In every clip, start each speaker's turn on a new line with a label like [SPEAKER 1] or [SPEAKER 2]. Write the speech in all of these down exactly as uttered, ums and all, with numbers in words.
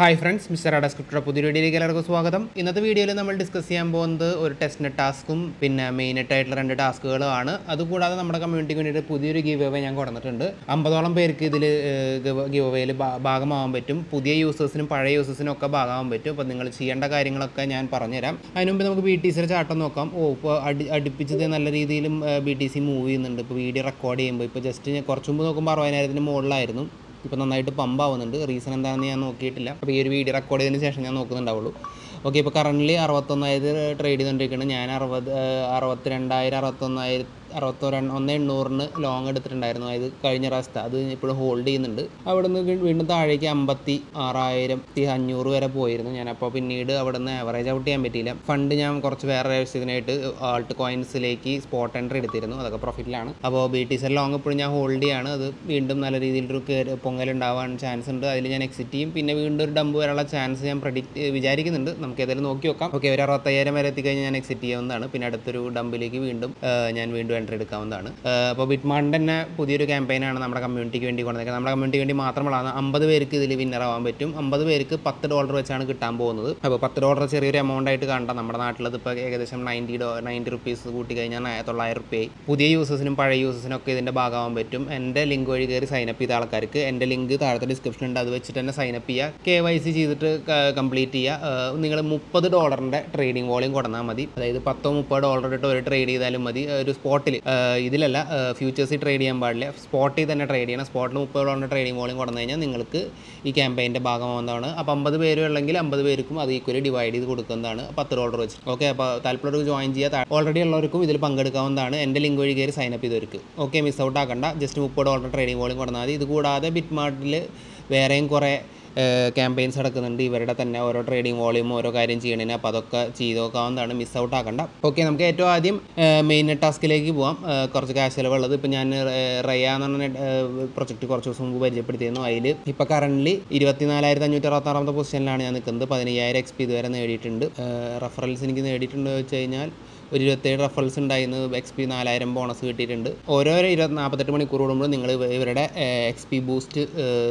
[SPEAKER 1] Hi friends, mister അഡസ്ക്രിപ്റ്ററുടെ പുതിയ വീഡിയോയിലേക്ക് എല്ലാവർക്കും സ്വാഗതം. ഇന്നത്തെ വീഡിയോയിൽ നമ്മൾ ഡിസ്കസ് ചെയ്യാൻ പോകുന്നത് ഒരു ടെസ്റ്റ് നെറ്റ് ടാസ്ക്കും പിന്നെ മെയിനായിട്ട് ആയിട്ടുള്ള രണ്ട് ടാസ്കുകളുമാണ്. അതുകൂടാതെ നമ്മുടെ കമ്മ്യൂണിറ്റിക്ക് വേണ്ടിയിട്ട് പുതിയൊരു ഗിവ് അവേ ഞാൻ കൊടുത്തിട്ടുണ്ട്. അമ്പതോളം പേർക്ക് ഇതിൽ ഗിവ് അവേയിൽ ഭാഗമാവാൻ പറ്റും. പുതിയ യൂസേഴ്സിനും പഴയ യൂസേഴ്സിനും ഒക്കെ ഭാഗമാവാൻ പറ്റും. അപ്പോൾ നിങ്ങൾ ചെയ്യേണ്ട കാര്യങ്ങളൊക്കെ ഞാൻ പറഞ്ഞുതരാം. അതിന് മുമ്പ് നമുക്ക് ബി ടി സിയുടെ ചാട്ടം നോക്കാം. ഓ ഇപ്പോൾ അടി അടുപ്പിച്ചത് നല്ല രീതിയിലും ബി ടി സി മൂവ് ചെയ്യുന്നുണ്ട്. ഇപ്പോൾ വീഡിയോ റെക്കോർഡ് ചെയ്യുമ്പോൾ ഇപ്പോൾ ജസ്റ്റ് കുറച്ച് മുമ്പ് നോക്കുമ്പോൾ അറുപതിനായിരത്തിന് മുകളിലായിരുന്നു. ഇപ്പോൾ നന്നായിട്ട് പമ്പ് ആവുന്നുണ്ട്. റീസൺ എന്താണെന്ന് ഞാൻ നോക്കിയിട്ടില്ല. അപ്പോൾ ഈ ഒരു വീഡിയോ റെക്കോർഡ് ചെയ്തതിന് ശേഷം ഞാൻ നോക്കുന്നുണ്ടാവുള്ളൂ. ഓക്കെ, ഇപ്പോൾ കറൻ്റ് അറുപത്തൊന്നായിരം ട്രേഡ് ചെയ്തുകൊണ്ടിരിക്കുന്നത്. ഞാൻ അറുപത് അറുപത്തി രണ്ടായിരം അറുപത്തൊന്നായിരം അറുപത്തൊരു ഒന്ന് എണ്ണൂറിന് ലോങ് എടുത്തിട്ടുണ്ടായിരുന്നു. അത് കഴിഞ്ഞ പ്രാവശ്യത്തെ അത് ഇപ്പോഴും ഹോൾഡ് ചെയ്യുന്നുണ്ട്. അവിടെ നിന്ന് വീണ്ടും താഴേക്ക് അമ്പത്തി ആറായിരത്തി അഞ്ഞൂറ് വരെ പോയിരുന്നു. ഞാനപ്പോൾ പിന്നീട് അവിടെ നിന്ന് ആവറേജ് ഔട്ട് ചെയ്യാൻ പറ്റിയില്ല. ഫണ്ട് ഞാൻ കുറച്ച് വേറെ ആവശ്യത്തിനായിട്ട് ആൾട്ട് കോയിൻസിലേക്ക് സ്പോട്ട് എൻട്രി എടുത്തിരുന്നു. അതൊക്കെ പ്രോഫിറ്റിലാണ്. അപ്പോൾ ബി ടി സി ലോങ് ഇപ്പോഴും ഞാൻ ഹോൾഡ് ചെയ്യാണ്. അത് വീണ്ടും നല്ല രീതിയിലൊരു കയറി പൊങ്ങലുണ്ടാവാൻ ചാൻസ് ഉണ്ട്. അതിൽ ഞാൻ എക്സിറ്റ് ചെയ്യും. പിന്നെ വീണ്ടും ഒരു ഡംപ് വരാനുള്ള ചാൻസ് ഞാൻ പ്രഡിക്റ്റ് വിചാരിക്കുന്നുണ്ട്. നമുക്ക് ഏതായാലും നോക്കി നോക്കാം. ഓക്കെ, ഒരു അറുപത്തയ്യായിരം വരെ എത്തിക്കഴിഞ്ഞാൽ ഞാൻ എക്സിറ്റ് ചെയ്യാവുന്നതാണ്. പിന്നെ അടുത്തൊരു ഡംപിലേക്ക് വീണ്ടും ഞാൻ വീണ്ടും എൻട്രി എടുക്കാവുന്നതാണ്. അപ്പോൾ ബിറ്റ്മാർട്ടിൻ്റെ തന്നെ പുതിയൊരു ക്യാമ്പയിനാണ് നമ്മുടെ കമ്മ്യൂണിറ്റിക്ക് വേണ്ടി കൊണ്ടുവന്നത്. നമ്മുടെ കമ്മ്യൂണിറ്റിക്ക് വേണ്ടി മാത്രമുള്ളതാണ്. അമ്പത് പേർക്ക് ഇതിൽ വിന്നർ ആവാൻ പറ്റും. അമ്പത് പേർക്ക് പത്ത് ഡോളർ വെച്ചാണ് കിട്ടാൻ പോകുന്നത്. അപ്പോൾ പത്ത് ഡോളർ ചെറിയൊരു എമൗണ്ട് ആയിട്ട് കാണണ്ട. നമ്മുടെ നാട്ടിലത് ഇപ്പോൾ ഏകദേശം നയൻറ്റി ഡോ നയൻറ്റി റുപ്പീസ് കൂട്ടി കഴിഞ്ഞാൽ തൊള്ളായിരം റുപ്യയായി. പുതിയ യൂസേഴ്സിനും പഴയ യൂസേഴ്സിനും ഒക്കെ ഇതിൻ്റെ ഭാഗമാവാൻ പറ്റും. എൻ്റെ ലിങ്ക് വഴി കയറി സൈനപ്പ് ചെയ്ത ആൾക്കാർക്ക് എൻ്റെ ലിങ്ക് താഴത്തെ ഡിസ്ക്രിപ്ഷൻ ഉണ്ട്. അത് വെച്ചിട്ട് തന്നെ സൈനപ്പ് ചെയ്യുക. കെ വൈ സി ചെയ്തിട്ട് കംപ്ലീറ്റ് ചെയ്യുക. നിങ്ങൾ മുപ്പത് ഡോളറിൻ്റെ ട്രേഡിംഗ് വോളിയം കൊടുന്നാൽ മതി. അതായത് പത്തോ മുപ്പത് ഡോളർ ഇട്ട് ഒരു ട്രേഡ് ചെയ്താലും മതി. ഒരു സ്പോട്ടിൽ ഇതിലല്ല, ഫ്യൂച്ചേഴ്സിൽ ട്രേഡ് ചെയ്യാൻ പാടില്ല. സ്പോട്ടിൽ തന്നെ ട്രേഡ് ചെയ്യണം. സ്പോട്ടിൽ മുപ്പത് ഡോളറിൻ്റെ ട്രേഡിംഗ് വോളിയം കൊടുന്നു കഴിഞ്ഞാൽ നിങ്ങൾക്ക് ഈ ക്യാമ്പയിൻ്റെ ഭാഗമാവുന്നതാണ്. അപ്പോൾ അമ്പത് പേരും ഉണ്ടെങ്കിൽ അമ്പത് പേർക്കും അത് ഈക്വലി ഡിവൈഡ് ചെയ്ത് കൊടുക്കുന്നതാണ് പത്ത് ഡോളർ വെച്ച്. ഓക്കെ, അപ്പോൾ താല്പര്യം ജോയിൻ ചെയ്യുക. ഓൾറെഡി ഉള്ളവർക്കും ഇതിൽ പങ്കെടുക്കാവുന്നതാണ്. എൻ്റെ ലിങ്ക് വഴി കയറി സൈനപ്പ് ചെയ്തവർക്ക്. ഓക്കെ, മിസ് ഔട്ട് ആക്കണ്ട. ജസ്റ്റ് മുപ്പത് ഡോളർ ട്രേഡിംഗ് വോളിയം കൊടുന്നാൽ മതി. ഇത് കൂടാതെ ബിറ്റ്മാർട്ടിൽ വേറെയും കുറേ ക്യാമ്പയിൻസ് നടക്കുന്നുണ്ട്. ഇവരുടെ തന്നെ ഓരോ ട്രേഡിംഗ് വോളിയും ഓരോ കാര്യം ചെയ്യണതിന്. അപ്പോൾ അതൊക്കെ ചെയ്ത് നോക്കാവുന്നതാണ്. മിസ് ഔട്ട് ആക്കണ്ട. ഓക്കെ, നമുക്ക് ഏറ്റവും ആദ്യം മെയിൻ ടാസ്കിലേക്ക് പോകാം. കുറച്ച് ക്യാഷ് ചിലവുള്ളത്. ഇപ്പോൾ ഞാൻ റയ എന്ന് പറഞ്ഞ പ്രൊജക്റ്റ് കുറച്ച് ദിവസം മുമ്പ് പരിചയപ്പെടുത്തിയിരുന്നു. അതിൽ ഇപ്പോൾ കറൻ്റ് ഇരുപത്തിനാലായിരത്തി അഞ്ഞൂറ്റി അറുപത്താറാമത്തെ പൊസിഷനിലാണ് ഞാൻ നിൽക്കുന്നത്. പതിനയ്യായിരം എക്സ് പി ഇതുവരെ നേടിയിട്ടുണ്ട്. റെഫറൽസ് എനിക്ക് നേടിയിട്ടുണ്ടോ വെച്ച് കഴിഞ്ഞാൽ ഒരു ഇരുപത്തേഴ് റഫറൽസ് ഉണ്ടായിരുന്നു. എക്സ് പി നാലായിരം ബോണസ് കിട്ടിയിട്ടുണ്ട്. ഓരോ ഇരുപത്തി നാൽപ്പത്തെട്ട് മണിക്കൂർ കൂടുമ്പോൾ നിങ്ങൾ ഇവരുടെ എക്സ് പി ബൂസ്റ്റ്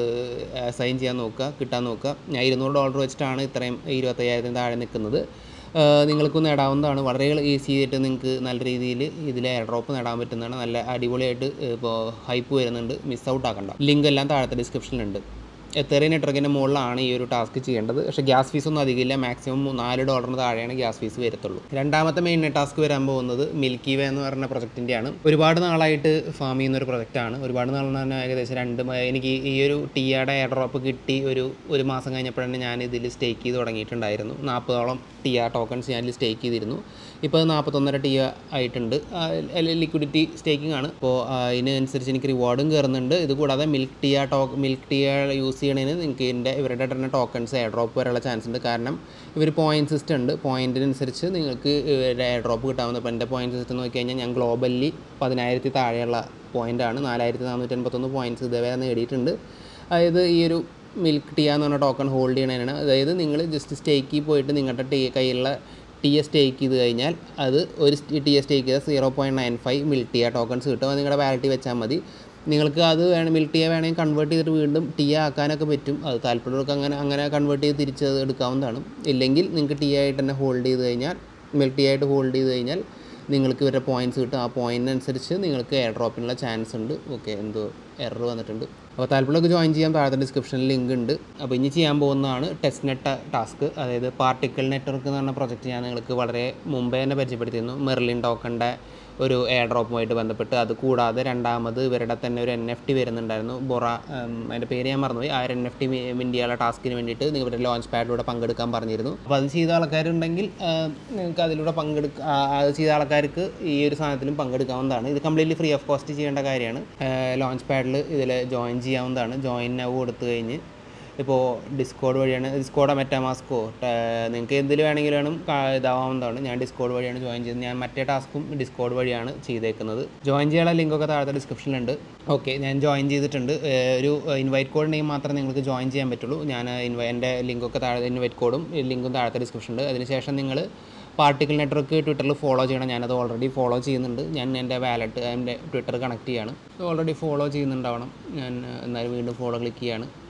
[SPEAKER 1] സൈൻ ചെയ്യാൻ നോക്കുക, കിട്ടാൻ നോക്കുക. ഞാൻ ഇരുന്നൂറ് ഡോളർ വെച്ചിട്ടാണ് ഇത്രയും ഇരുപത്തയ്യായിരത്തിന് താഴെ നിൽക്കുന്നത്. നിങ്ങൾക്ക് നേടാവുന്നതാണ്. വളരെ ഈസി ആയിട്ട് നിങ്ങൾക്ക് നല്ല രീതിയിൽ ഇതിൽ എയർ ഡ്രോപ്പ് നേടാൻ പറ്റുന്നതാണ്. നല്ല അടിപൊളിയായിട്ട് ഇപ്പോൾ ഹൈപ്പ് വരുന്നുണ്ട്. മിസ് ഔട്ട് ആക്കണ്ട. ലിങ്ക് എല്ലാം താഴത്തെ ഡിസ്ക്രിപ്ഷനിലുണ്ട്. എത്തേറിയൻ നെറ്റ്വർക്കിൻ്റെ മുകളിലാണ് ഈ ഒരു ടാസ്ക് ചെയ്യേണ്ടത്. പക്ഷേ ഗ്യാസ് ഫീസൊന്നും അധികമില്ല. മാക്സിമം നാല് ഡോളറിന് താഴെയാണ് ഗ്യാസ് ഫീസ് വരത്തുള്ളൂ. രണ്ടാമത്തെ മെയിൻ ടാസ്ക് വരാൻ പോകുന്നത് മിൽക്കി വേ എന്ന് പറഞ്ഞ പ്രൊജക്റ്റിൻ്റെയാണ്. ഒരുപാട് നാളായിട്ട് ഫാം ചെയ്യുന്ന ഒരു പ്രൊജക്റ്റാണ്. ഒരുപാട് നാളെന്ന് പറഞ്ഞാൽ ഏകദേശം രണ്ട് എനിക്ക് ഈ ഒരു ടിയയുടെ എയർ ഡ്രോപ്പ് കിട്ടി ഒരു ഒരു മാസം കഴിഞ്ഞപ്പോഴാണ് ഞാൻ ഇതിൽ സ്റ്റേക്ക് ചെയ്ത് തുടങ്ങിയിട്ടുണ്ടായിരുന്നു. നാൽപ്പതോളം ടിയ ടോക്കൺസ് ഞാനിൽ സ്റ്റേക്ക് ചെയ്തിരുന്നു. ഇപ്പോൾ നാൽപ്പത്തൊന്നര ടിയ ആയിട്ടുണ്ട്. ലിക്വിഡിറ്റി സ്റ്റേക്കിംഗ് ആണ്. അപ്പോൾ അതിനനുസരിച്ച് എനിക്ക് റിവാർഡും കയറുന്നുണ്ട്. ഇത് കൂടാതെ മിൽക്ക് ടിയ ടോ മിൽക്ക് ടിയ യൂസ് ചെയ്യണതിന് നിങ്ങൾക്ക് ഇതിൻ്റെ ഇവരുടെ തന്നെ ടോക്കൺസ് എയർ ഡ്രോപ്പ് വരെയുള്ള ചാൻസ് ഉണ്ട്. കാരണം ഇവർ പോയിൻറ്റ് സിസ്റ്റം ഉണ്ട്. പോയിൻറ്റിനനുസരിച്ച് നിങ്ങൾക്ക് എയർ ഡ്രോപ്പ് കിട്ടാവുന്നത്. ഇപ്പോൾ എൻ്റെ പോയിൻറ്റ് സിസ്റ്റം നോക്കി കഴിഞ്ഞാൽ ഞാൻ ഗ്ലോബലി പതിനായിരത്തി താഴെയുള്ള പോയിൻ്റാണ്. നാലായിരത്തി നാനൂറ്റി എൺപത്തൊന്ന് പോയിൻറ്റ്സ് ഇതേവരെ നേടിയിട്ടുണ്ട്. അതായത് ഈ ഒരു മിൽക്ക് ടിയ എന്ന് പറഞ്ഞ ടോക്കൺ ഹോൾഡ് ചെയ്യണതിനാണ്. അതായത് നിങ്ങൾ ജസ്റ്റ് സ്റ്റേക്കിൽ പോയിട്ട് നിങ്ങളുടെ ടി കയ്യിലുള്ള ടി എ സ്റ്റേക്ക് ചെയ്ത് കഴിഞ്ഞാൽ അത് ഒരു ടി എ സ്റ്റേക്ക് ചെയ്താൽ zero point nine five milk ടിയ ടോക്കൺസ് കിട്ടും. അത് നിങ്ങളുടെ വാലറ്റിൽ വെച്ചാൽ മതി. നിങ്ങൾക്ക് അത് വേണം മിൽക്ക് ടിയ വേണമെങ്കിൽ കൺവേർട്ട് ചെയ്തിട്ട് വീണ്ടും ടിയ ആക്കാനൊക്കെ പറ്റും. അത് താല്പര്യമുള്ളവർക്ക് അങ്ങനെ അങ്ങനെ കൺവേർട്ട് ചെയ്ത് തിരിച്ച് എടുക്കാവുന്നതാണ്. ഇല്ലെങ്കിൽ നിങ്ങൾക്ക് ടി ആയിട്ട് തന്നെ ഹോൾഡ് ചെയ്ത് കഴിഞ്ഞാൽ മിൽക്ക് ടി ആയിട്ട് ഹോൾഡ് ചെയ്ത് കഴിഞ്ഞാൽ നിങ്ങൾക്ക് ഇവരുടെ പോയിൻറ്റ്സ് കിട്ടും. ആ പോയിൻറ്റിനനുസരിച്ച് നിങ്ങൾക്ക് എയർ ഡ്രോപ്പിനുള്ള ചാൻസ് ഉണ്ട്. ഓക്കെ, എന്തോ എറർ വന്നിട്ടുണ്ട്. അപ്പോൾ താല്പര്യമൊക്കെ ജോയിൻ ചെയ്യാൻ താഴത്തെ ഡിസ്ക്രിപ്ഷനിൽ ലിങ്ക് ഉണ്ട്. അപ്പോൾ ഇനി ചെയ്യാൻ പോകുന്നതാണ് ടെസ്റ്റ് നെറ്റ് ടാസ്ക്. അതായത് പാർട്ടിക്കിൾ നെറ്റ്വർക്ക് എന്ന് പറഞ്ഞ പ്രൊജക്റ്റ് ഞാൻ നിങ്ങൾക്ക് വളരെ മുമ്പേ തന്നെ പരിചയപ്പെടുത്തിയിരുന്നു. മെർലിൻ ടോക്കണിൻ്റെ ഒരു എയർ ഡ്രോപ്പുമായിട്ട് ബന്ധപ്പെട്ട്. അത് കൂടാതെ രണ്ടാമത് ഇവരുടെ തന്നെ ഒരു എൻ എഫ് ടി വരുന്നുണ്ടായിരുന്നു. ബൊറ, അതിൻ്റെ പേര് ഞാൻ മറന്നുപോയി. ആ ഒരു എൻ എഫ് ടി ഇന്ത്യയിലെ ടാസ്കിന് വേണ്ടിയിട്ട് നിങ്ങളുടെ ലോഞ്ച് പാഡിലൂടെ പങ്കെടുക്കാൻ പറഞ്ഞിരുന്നു. അപ്പോൾ അത് ചെയ്ത ആൾക്കാരുണ്ടെങ്കിൽ നിങ്ങൾക്ക് അതിലൂടെ പങ്കെടുക്കുക. അത് ചെയ്ത ആൾക്കാർക്ക് ഈ ഒരു സാധനത്തിലും പങ്കെടുക്കാവുന്നതാണ്. ഇത് കംപ്ലീറ്റ്ലി ഫ്രീ ഓഫ് കോസ്റ്റ് ചെയ്യേണ്ട കാര്യമാണ്. ലോഞ്ച് പാഡിൽ ഇതിൽ ജോയിൻ ചെയ്യാവുന്നതാണ്. ജോയിൻ നൗ കൊടുത്തു കഴിഞ്ഞ് ഇപ്പോൾ ഡിസ്കോഡ് വഴിയാണ്. ഡിസ്കോഡോ മെറ്റാമാസ്കോ നിങ്ങൾക്ക് എന്തിൽ വേണമെങ്കിലും വേണം ഇതാവാവുന്നതാണ്. ഞാൻ ഡിസ്കോഡ് വഴിയാണ് ജോയിൻ ചെയ്തത്. ഞാൻ മറ്റേ ടാസ്കും ഡിസ്കോഡ് വഴിയാണ് ചെയ്തേക്കുന്നത്. ജോയിൻ ചെയ്യാനുള്ള ലിങ്കൊക്കെ താഴത്തെ ഡിസ്ക്രിപ്ഷനിലുണ്ട്. ഓക്കെ, ഞാൻ ജോയിൻ ചെയ്തിട്ടുണ്ട്. ഒരു ഇൻവൈറ്റ് കോഡ് ഉണ്ടെങ്കിൽ മാത്രമേ നിങ്ങൾക്ക് ജോയിൻ ചെയ്യാൻ പറ്റുള്ളൂ. ഞാൻ ഇൻവൈ എൻ്റെ ലിങ്കൊക്കെ താഴെ ഇൻവൈറ്റ് കോഡും ലിങ്കും താഴത്തെ ഡിസ്ക്രിപ്ഷനുണ്ട്. അതിനുശേഷം നിങ്ങൾ പാർട്ടിക്കിൾ നെറ്റ്വർക്ക് ട്വിറ്ററിൽ ഫോളോ ചെയ്യണം. ഞാനത് ഓൾറെഡി ഫോളോ ചെയ്യുന്നുണ്ട്. ഞാൻ എൻ്റെ വാലറ്റ് എൻ്റെ ട്വിറ്റർ കണക്ട് ചെയ്യാണ്. ഓൾറെഡി ഫോളോ ചെയ്യുന്നുണ്ടാവണം. ഞാൻ എന്നാലും വീണ്ടും ഫോളോ ക്ലിക്ക് ചെയ്യാണ്.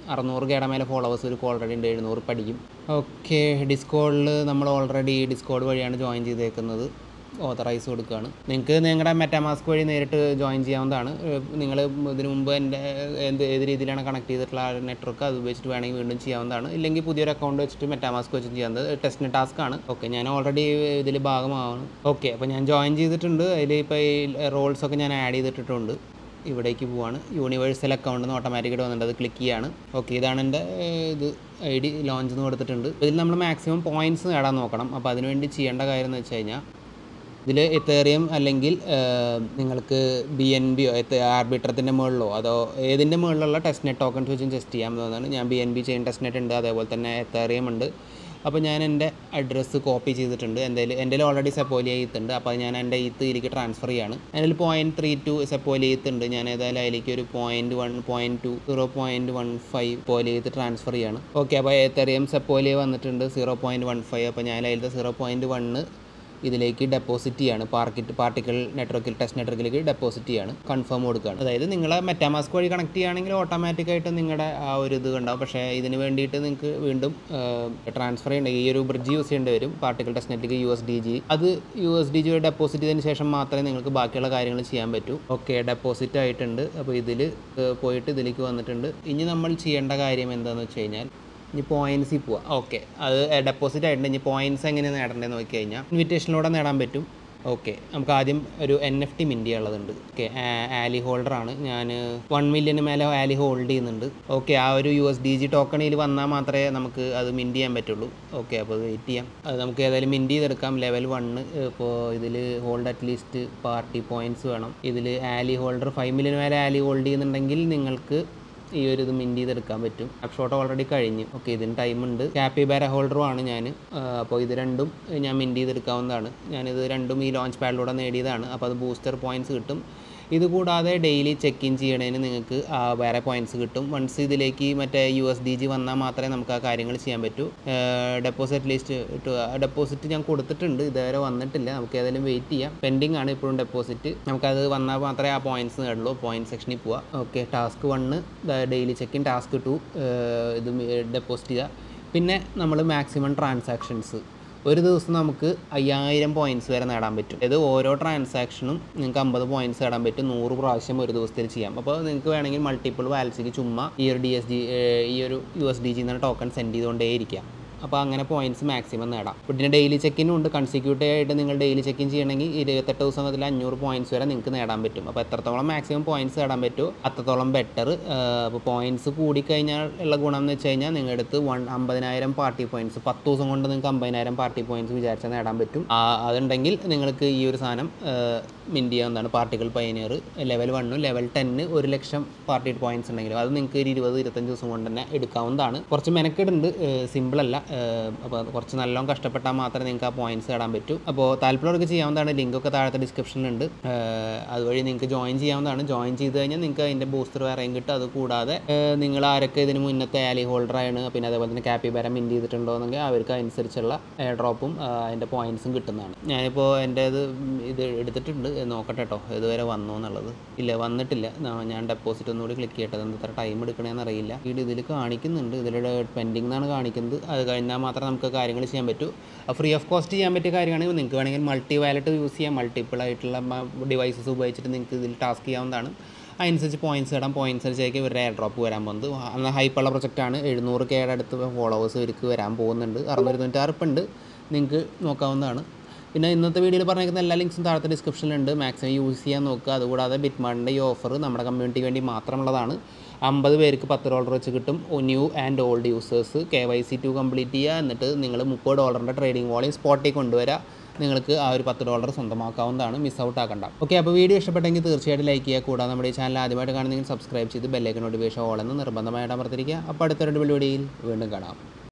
[SPEAKER 1] അറുന്നൂറ് കെയുടെ മേലെ ഫോളോവേഴ്സ് ഒരു ഓൾറെഡി ഉണ്ട്, എഴുന്നൂറ് പഠിക്കും. ഓക്കെ, ഡിസ്കോഡിൽ നമ്മൾ ഓൾറെഡി ഡിസ്കോഡ് വഴിയാണ് ജോയിൻ ചെയ്തേക്കുന്നത്. ഓതറൈസ് കൊടുക്കുകയാണ്. നിങ്ങൾക്ക് നിങ്ങളുടെ മെറ്റാമാസ്ക് വഴി നേരിട്ട് ജോയിൻ ചെയ്യാവുന്നതാണ്. നിങ്ങൾ ഇതിനു മുമ്പ് എൻ്റെ എന്ത് ഏത് രീതിയിലാണ് കണക്ട് ചെയ്തിട്ടുള്ള ആ നെറ്റ്വർക്ക് അത് ഉപയോഗിച്ചിട്ട് വേണമെങ്കിൽ വീണ്ടും ചെയ്യാവുന്നതാണ്. ഇല്ലെങ്കിൽ പുതിയൊരു അക്കൗണ്ട് വെച്ചിട്ട് മെറ്റാമാസ്ക് വെച്ചിട്ട് ചെയ്യാവുന്നത്. ടെസ്റ്റ് ടാസ്ക് ആണ്. ഓക്കെ, ഞാൻ ഓൾറെഡി ഇതിൽ ഭാഗമാവാണ്. ഓക്കെ, അപ്പോൾ ഞാൻ ജോയിൻ ചെയ്തിട്ടുണ്ട്. അതിൽ ഇപ്പോൾ ഈ റോൾസൊക്കെ ഞാൻ ആഡ് ചെയ്തിട്ടിട്ടുണ്ട്. ഇവിടേക്ക് പോവാണ്. യൂണിവേഴ്സൽ അക്കൗണ്ട് എന്ന് ഓട്ടോമാറ്റിക്കായിട്ട് വന്നിട്ട് അത് ക്ലിക്ക് ചെയ്യാണ്. ഓക്കെ, ഇതാണ് എൻ്റെ ഇത് ഐ ഡി ലോഞ്ച് എന്ന് കൊടുത്തിട്ടുണ്ട്. ഇതിൽ നമ്മൾ മാക്സിമം പോയിൻറ്റ്സ് നേടാൻ നോക്കണം. അപ്പോൾ അതിനുവേണ്ടി ചെയ്യേണ്ട കാര്യം എന്ന് വെച്ച് കഴിഞ്ഞാൽ ഇതിൽ എത്തേറിയം അല്ലെങ്കിൽ നിങ്ങൾക്ക് ബി എൻ ബിയോ ആർബിട്രത്തിൻ്റെ മുകളിലോ അതോ ഏതിൻ്റെ മുകളിലുള്ള ടെസ്റ്റ് നെറ്റ് ടോക്കൺസ് വെച്ചും ടെസ്റ്റ് ചെയ്യാവുന്നതാണ്. ഞാൻ B N B chain test net ഉണ്ട്, അതേപോലെ തന്നെ എത്തേറിയം ഉണ്ട്. അപ്പോൾ ഞാൻ എൻ്റെ അഡ്രസ്സ് കോപ്പി ചെയ്തിട്ടുണ്ട്. എൻ്റെ എൻ്റെ ഓൾറെഡി സെപ്പോലിയ ഈത്ത് ഉണ്ട്. അപ്പോൾ ഞാൻ എൻ്റെ ഈത്ത് ഇതിലേക്ക് ട്രാൻസ്ഫർ ചെയ്യാണ്. അതിൽ point three two Sepolia ETH ഉണ്ട്. ഞാൻ ഏതായാലും അതിലേക്ക് ഒരു point one point two zero point one five പോലിയ ഈത്ത് ട്രാൻസ്ഫർ ചെയ്യാണ്. ഓക്കെ, അപ്പോൾ എത്തേറിയം സെപ്പോലിയ വന്നിട്ടുണ്ട് സീറോ പോയിൻറ്റ് വൺ ഫൈവ്. അപ്പോൾ ഞാൻ അതിലത്തെ സീറോ പോയിൻറ്റ് വണ്ണ് ഇതിലേക്ക് ഡെപ്പോസിറ്റ് ചെയ്യാണ്. പാർക്കിറ്റ് പാർട്ടിക്കൽ നെറ്റ്വർക്കിൽ ടെസ്റ്റ് നെറ്റ്വർക്കിലേക്ക് ഡെപ്പോസിറ്റ് ചെയ്യാണ്. കൺഫേം കൊടുക്കുകയാണ്. അതായത് നിങ്ങൾ മെറ്റാമാസ്ക് വഴി കണക്ട് ചെയ്യുകയാണെങ്കിൽ ഓട്ടോമാറ്റിക്കായിട്ട് നിങ്ങളുടെ ആ ഒരു ഇത് ഉണ്ടാവും. പക്ഷേ ഇതിന് വേണ്ടിയിട്ട് നിങ്ങൾക്ക് വീണ്ടും ട്രാൻസ്ഫർ ചെയ്യേണ്ട ഈ ഒരു ബ്രിഡ്ജ് യൂസ് ചെയ്യേണ്ടി വരും. പാർട്ടിക്കൽ ടെസ്റ്റ് നെറ്റിലേക്ക് യു എസ് ഡി ജി അത് U S D G deposit ചെയ്തതിന് ശേഷം മാത്രമേ നിങ്ങൾക്ക് ബാക്കിയുള്ള കാര്യങ്ങൾ ചെയ്യാൻ പറ്റൂ. ഓക്കെ, ഡെപ്പോസിറ്റ് ആയിട്ടുണ്ട്. അപ്പോൾ ഇതിൽ പോയിട്ട് ഇതിലേക്ക് വന്നിട്ടുണ്ട്. ഇനി നമ്മൾ ചെയ്യേണ്ട കാര്യം എന്താണെന്ന് വെച്ച് കഴിഞ്ഞാൽ ഇനി പോയിൻറ്റ്സിൽ പോവാം. ഓക്കെ, അത് ഡെപ്പോസിറ്റ് ആയിട്ടുണ്ട്. ഇനി പോയിൻറ്റ്സ് എങ്ങനെ നേടേണ്ടതെന്ന് നോക്കി കഴിഞ്ഞാൽ ഇൻവിറ്റേഷനിലൂടെ നേടാൻ പറ്റും. ഓക്കെ, നമുക്ക് ആദ്യം ഒരു എൻ എഫ് ടി മിൻറ്റ് ചെയ്യാനുള്ളതുണ്ട്. ഓക്കെ, ആലി ഹോൾഡറാണ് ഞാൻ. വൺ മില്യന് മേലെ ആലി ഹോൾഡ് ചെയ്യുന്നുണ്ട്. ഓക്കെ, ആ ഒരു യു എസ് ഡി ജി ടോക്കണിൽ വന്നാൽ മാത്രമേ നമുക്ക് അത് മിൻറ്റ് ചെയ്യാൻ പറ്റുള്ളൂ. ഓക്കെ, അപ്പോൾ അത് വെയിറ്റ് ചെയ്യാം. അത് നമുക്ക് ഏതായാലും മിൻറ്റ് ചെയ്തെടുക്കാം. ലെവൽ വണ്ണ് ഇപ്പോൾ ഇതിൽ ഹോൾഡ് അറ്റ്ലീസ്റ്റ് പാർട്ടി പോയിൻറ്റ്സ് വേണം. ഇതിൽ ആലി ഹോൾഡർ ഫൈവ് മില്യന് മേലെ ആലി ഹോൾഡ് ചെയ്യുന്നുണ്ടെങ്കിൽ നിങ്ങൾക്ക് ഈ ഒരു ഇത് മിൻറ്റ് ചെയ്തെടുക്കാൻ പറ്റും. സ്നാപ്ഷോട്ട് ഓൾറെഡി കഴിഞ്ഞു. ഓക്കെ, ഇതിന് ടൈമുണ്ട്. ക്യാപ്പിബാര ഹോൾഡറുമാണ് ഞാൻ. അപ്പോൾ ഇത് രണ്ടും ഞാൻ മിൻറ്റ് ചെയ്തെടുക്കാവുന്നതാണ്. ഞാനിത് രണ്ടും ഈ ലോഞ്ച് പാഡിലൂടെ നേടിയതാണ്. അപ്പോൾ അത് ബൂസ്റ്റർ പോയിൻറ്റ്സ് കിട്ടും. ഇതുകൂടാതെ ഡെയിലി ചെക്ക് ഇൻ ചെയ്യണതിന് നിങ്ങൾക്ക് വേറെ പോയിൻറ്റ്സ് കിട്ടും. വൺസ് ഇതിലേക്ക് മറ്റേ യു എസ് ഡി ജി വന്നാൽ മാത്രമേ നമുക്ക് ആ കാര്യങ്ങൾ ചെയ്യാൻ പറ്റൂ. ഡെപ്പോസിറ്റ് ലിസ്റ്റ് ഡെപ്പോസിറ്റ് ഞാൻ കൊടുത്തിട്ടുണ്ട്, ഇതുവരെ വന്നിട്ടില്ല. നമുക്ക് ഏതായാലും വെയിറ്റ് ചെയ്യാം. പെൻഡിങ് ആണ് ഇപ്പോഴും ഡെപ്പോസിറ്റ്. നമുക്കത് വന്നാൽ മാത്രമേ ആ പോയിൻറ്റ്സ് നേടുള്ളൂ. പോയിൻറ്റ് സെക്ഷനിൽ പോവാം. Okay, task one daily check in, task two ഇത് ഡെപ്പോസിറ്റ് ചെയ്യുക. പിന്നെ നമ്മൾ മാക്സിമം ട്രാൻസാക്ഷൻസ് ഒരു ദിവസം നമുക്ക് അയ്യായിരം പോയിൻറ്റ്സ് വരെ നേടാൻ പറ്റും. അതായത് ഓരോ ട്രാൻസാക്ഷനും നിങ്ങൾക്ക് അമ്പത് പോയിൻറ്റ്സ് നേടാൻ പറ്റും. നൂറ് പ്രാവശ്യം ഒരു ദിവസത്തിൽ ചെയ്യാം. അപ്പോൾ നിങ്ങൾക്ക് വേണമെങ്കിൽ മൾട്ടിപ്പിൾ വാൽസിക്ക് ചുമ്മാ ഈ ഒരു ഡി എസ് ജി ഈ ഒരു യു എസ് ഡി ജി എന്ന ടോക്കൺ സെൻഡ് ചെയ്തുകൊണ്ടേ ഇരിക്കാം. അപ്പോൾ അങ്ങനെ പോയിൻറ്റ്സ് മാക്സിമം നേടാം. പിന്നെ ഡെയിലി ചെക്കിനും ഉണ്ട്. കൺസിക്യൂട്ടീവ് ആയിട്ട് നിങ്ങൾ ഡെയിലി ചെക്കിൻ ചെയ്യണമെങ്കിൽ ഇരുപത്തെട്ട് ദിവസം മുതൽ അഞ്ഞൂറ് പോയിൻറ്റ്സ് വരെ നിങ്ങൾക്ക് നേടാൻ പറ്റും. അപ്പോൾ എത്രത്തോളം മാക്സിമം പോയിൻറ്റ്സ് നേടാൻ പറ്റുമോ അത്രത്തോളം ബെറ്റർ. അപ്പോൾ പോയിൻറ്റ്സ് കൂടിക്കഴിഞ്ഞാൽ ഉള്ള ഗുണം എന്ന് വെച്ച് കഴിഞ്ഞാൽ നിങ്ങളുടെ അടുത്ത് വൺ അമ്പതിനായിരം പാർട്ടി പോയിൻറ്റ്സ് പത്ത് ദിവസം കൊണ്ട് നിങ്ങൾക്ക് അമ്പതിനായിരം പാർട്ടി പോയിൻറ്റ്സ് വിചാരിച്ചാൽ നേടാൻ പറ്റും. അതുണ്ടെങ്കിൽ നിങ്ങൾക്ക് ഈ ഒരു സാധനം മിൻറ്റ് ചെയ്യാവുന്നതാണ്. പാർട്ടിക്കൽ പയനിയർ ലെവൽ വണ്ണും ലെവൽ ടെന്ന് ഒരു ലക്ഷം പാർട്ടി പോയിൻറ്റ്സ് ഉണ്ടെങ്കിലും അത് നിങ്ങൾക്ക് ഒരു ഇരുപത് ഇരുപത്തഞ്ച് ദിവസം കൊണ്ട് തന്നെ എടുക്കാവുന്നതാണ്. കുറച്ച് മെനക്കെടുണ്ട്, സിമ്പിളല്ല. അപ്പോൾ കുറച്ച് നല്ലോണം കഷ്ടപ്പെട്ടാൽ മാത്രമേ നിങ്ങൾക്ക് ആ പോയിൻറ്റ്സ് നേടാൻ പറ്റൂ. അപ്പോൾ താല്പര്യമൊക്കെ ചെയ്യാവുന്നതാണ്. ലിങ്കൊക്കെ താഴത്തെ ഡിസ്ക്രിപ്ഷനിലുണ്ട്. അതുവഴി നിങ്ങൾക്ക് ജോയിൻ ചെയ്യാവുന്നതാണ്. ജോയിൻ ചെയ്ത് കഴിഞ്ഞാൽ നിങ്ങൾക്ക് അതിൻ്റെ ബൂസ്റ്റർ വേറെയും കിട്ടും. അത് കൂടാതെ നിങ്ങൾ ആരൊക്കെ ഇതിന് മുന്നത്തെ ആലി ഹോൾഡറാണ്, പിന്നെ അതേപോലെ തന്നെ ക്യാപ്പിബാര മിൻറ്റ് ചെയ്തിട്ടുണ്ടോ എന്നെങ്കിൽ അവർക്ക് അനുസരിച്ചുള്ള എയർ ഡ്രോപ്പും അതിൻ്റെ പോയിൻറ്റ്സും കിട്ടുന്നതാണ്. ഞാനിപ്പോൾ എൻ്റെ ഇത് ഇത് എടുത്തിട്ടുണ്ട്, നോക്കട്ടെ കേട്ടോ ഇതുവരെ വന്നോ എന്നുള്ളത്. ഇല്ല, വന്നിട്ടില്ല. ഞാൻ ഡെപ്പോസിറ്റ് ഒന്നുകൂടി ക്ലിക്ക് ചെയ്യട്ടെ. അത് എത്ര ടൈം എടുക്കണമെന്ന് അറിയില്ല. ഇത് ഇതിൽ കാണിക്കുന്നുണ്ട്, ഇതിലൂടെ പെൻഡിങ് എന്നാണ് കാണിക്കുന്നത്. അത് കഴിഞ്ഞാൽ മാത്രമേ നമുക്ക് കാര്യങ്ങൾ ചെയ്യാൻ പറ്റൂ. ഫ്രീ ഓഫ് കോസ്റ്റ് ചെയ്യാൻ പറ്റിയ കാര്യമാണെങ്കിൽ നിങ്ങൾക്ക് വേണമെങ്കിൽ മൾട്ടി വാലറ്റ് യൂസ് ചെയ്യാം. മൾട്ടിപ്പിൾ ആയിട്ടുള്ള ഡിവൈസസ് ഉപയോഗിച്ചിട്ട് നിങ്ങൾക്ക് ഇതിൽ ടാസ്ക് ചെയ്യാവുന്നതാണ്. അതിനനുസരിച്ച് പോയിൻറ്റ്സ് ഇടാം. പോയിൻറ്റ്സ് അനുസരിച്ച് ഇവരുടെ എയർ ഡ്രോപ്പ് വരാൻ പോകുന്നത്. അന്ന് ഹൈപ്പുള്ള പ്രൊജക്റ്റാണ്. എഴുന്നൂറ് കെയുടെ അടുത്ത് ഫോളോവേഴ്സ് ഇവർക്ക് വരാൻ പോകുന്നുണ്ട്. അറുന്നൂറ് ഇരുന്നൂറ്റാറ് ഇപ്പം ഉണ്ട്, നിങ്ങൾക്ക് നോക്കാവുന്നതാണ്. പിന്നെ ഇന്നത്തെ വീഡിയോയിൽ പറഞ്ഞിരിക്കുന്ന എല്ലാ ലിങ്ക്സും താഴത്തെ ഡിസ്ക്രിപ്ഷനിലുണ്ട്. മാക്സിമം യൂസ് ചെയ്യാൻ നോക്കുക. അതുകൂടാതെ ബിറ്റ്മാർട്ടിൻ്റെ ഈ ഓഫർ നമ്മുടെ കമ്മ്യൂണിറ്റിക്ക് വേണ്ടി മാത്രമുള്ളതാണ്. അമ്പത് പേർക്ക് പത്ത് ഡോളർ വെച്ച് കിട്ടും. New and old users K Y C to complete ചെയ്യുക. എന്നിട്ട് നിങ്ങൾ മുപ്പത് ഡോളറിൻ്റെ ട്രേഡിംഗ് വോളിയം സ്പോട്ടിൽ കൊണ്ടുവരിക. നിങ്ങൾക്ക് ആ ഒരു പത്ത് ഡോളർ സ്വന്തമാക്കാവുന്നതാണ്. മിസ് ഔട്ട് ആക്കണ്ട. ഓക്കെ, അപ്പോൾ വീഡിയോ ഇഷ്ടപ്പെട്ടെങ്കിൽ തീർച്ചയായിട്ടും ലൈക്ക് ചെയ്യുക. കൂടാതെ നമ്മുടെ ഈ ചാനൽ ആദ്യമായിട്ട് കാണുന്നെങ്കിൽ സബ്സ്ക്രൈബ് ചെയ്ത് ബെല്ലൈക്കൺ നോട്ടിഫിക്കേഷൻ ഓൾ എന്ന് നിർബന്ധമായിട്ട് അമർത്തിരിക്കുക. അപ്പോൾ അടുത്തൊരു വീഡിയോയിൽ വീണ്ടും കാണാം.